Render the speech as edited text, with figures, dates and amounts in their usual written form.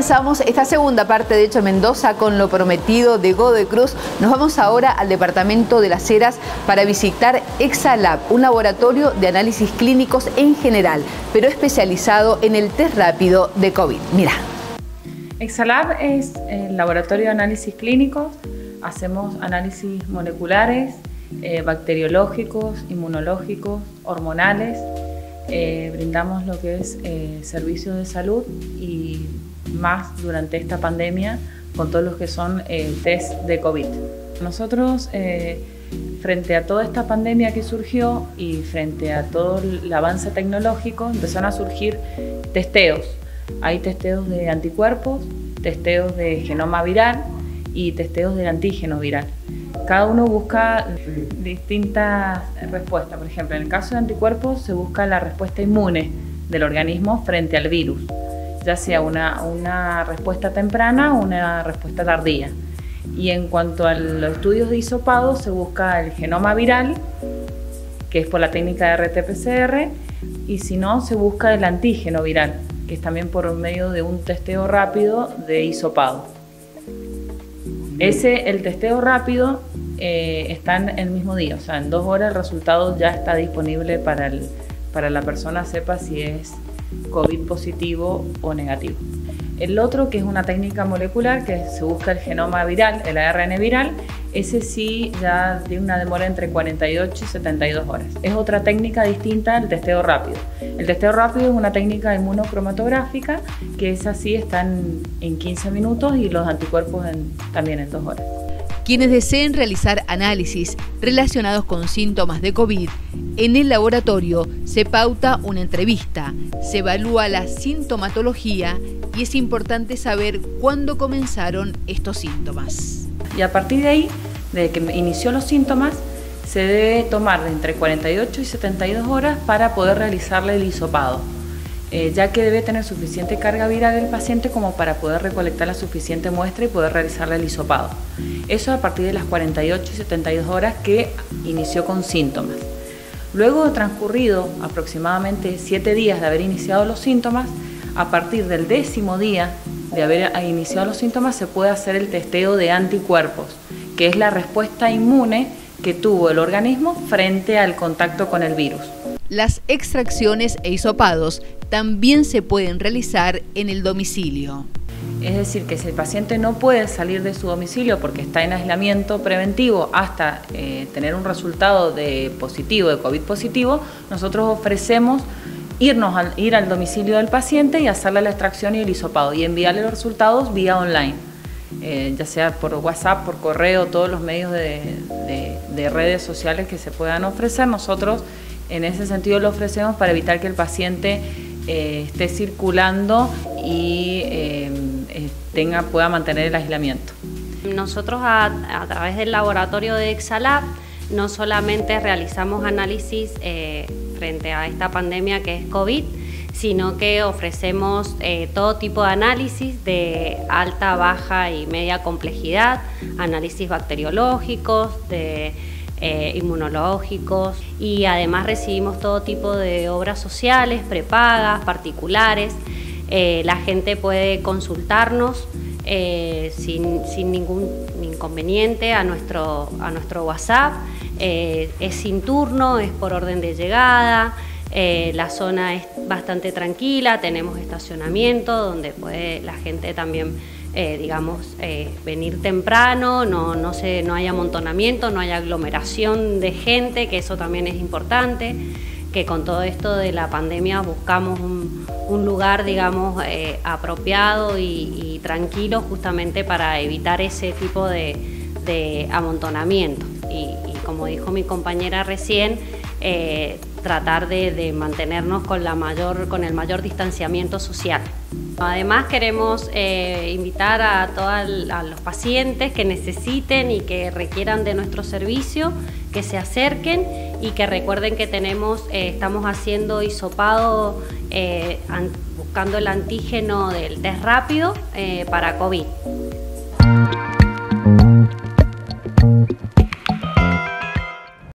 comenzamos esta segunda parte de Hecho Mendoza con lo prometido de Godoy Cruz. Nos vamos ahora al departamento de Las Heras para visitar Exalab, un laboratorio de análisis clínicos en general, pero especializado en el test rápido de COVID. Mira. Exalab es el laboratorio de análisis clínicos. Hacemos análisis moleculares, bacteriológicos, inmunológicos, hormonales. Brindamos lo que es servicios de salud y más durante esta pandemia con todos los que son test de COVID. Nosotros, frente a toda esta pandemia que surgió y frente a todo el avance tecnológico, empezaron a surgir testeos. Hay testeos de anticuerpos, testeos de genoma viral y testeos del antígeno viral. Cada uno busca distintas respuestas. Por ejemplo, en el caso de anticuerpos se busca la respuesta inmune del organismo frente al virus, ya sea una respuesta temprana o una respuesta tardía. Y en cuanto a los estudios de hisopado, se busca el genoma viral, que es por la técnica de RT-PCR, y si no, se busca el antígeno viral, que es también por medio de un testeo rápido de hisopado. El testeo rápido está en el mismo día, o sea, en 2 horas el resultado ya está disponible para la persona sepa si es COVID positivo o negativo. El otro, que es una técnica molecular, que se busca el genoma viral, el ARN viral, ese sí ya tiene una demora entre 48 y 72 horas. Es otra técnica distinta al testeo rápido. El testeo rápido es una técnica inmunocromatográfica, que esa sí está en 15 minutos y los anticuerpos también en 2 horas. Quienes deseen realizar análisis relacionados con síntomas de COVID, en el laboratorio se pauta una entrevista, se evalúa la sintomatología y es importante saber cuándo comenzaron estos síntomas. Y a partir de ahí, desde que inició los síntomas, se debe tomar de entre 48 y 72 horas para poder realizarle el hisopado, ya que debe tener suficiente carga viral el paciente como para poder recolectar la suficiente muestra y poder realizarle el hisopado. Eso a partir de las 48 y 72 horas que inició con síntomas. Luego de transcurrido aproximadamente 7 días de haber iniciado los síntomas, a partir del 10º día de haber iniciado los síntomas se puede hacer el testeo de anticuerpos, que es la respuesta inmune que tuvo el organismo frente al contacto con el virus. Las extracciones e hisopados también se pueden realizar en el domicilio. Es decir, que si el paciente no puede salir de su domicilio porque está en aislamiento preventivo hasta tener un resultado de COVID positivo, nosotros ofrecemos ir al domicilio del paciente y hacerle la extracción y el hisopado y enviarle los resultados vía online, ya sea por WhatsApp, por correo, todos los medios de redes sociales que se puedan ofrecer. Nosotros en ese sentido lo ofrecemos para evitar que el paciente esté circulando y pueda mantener el aislamiento. Nosotros a través del laboratorio de Exalab no solamente realizamos análisis frente a esta pandemia que es COVID, sino que ofrecemos todo tipo de análisis de alta, baja y media complejidad, análisis bacteriológicos, inmunológicos, y además recibimos todo tipo de obras sociales, prepagas, particulares. La gente puede consultarnos sin ningún inconveniente a nuestro WhatsApp. Es sin turno, es por orden de llegada. La zona es bastante tranquila, tenemos estacionamiento donde puede la gente también venir temprano, no hay amontonamiento, no hay aglomeración de gente, que eso también es importante, que con todo esto de la pandemia buscamos un lugar, apropiado y tranquilo, justamente para evitar ese tipo de amontonamiento. Y como dijo mi compañera recién, tratar de mantenernos con el mayor distanciamiento social. Además queremos invitar a los pacientes que necesiten y que requieran de nuestro servicio, que se acerquen y que recuerden que estamos haciendo hisopado buscando el antígeno del test rápido para COVID.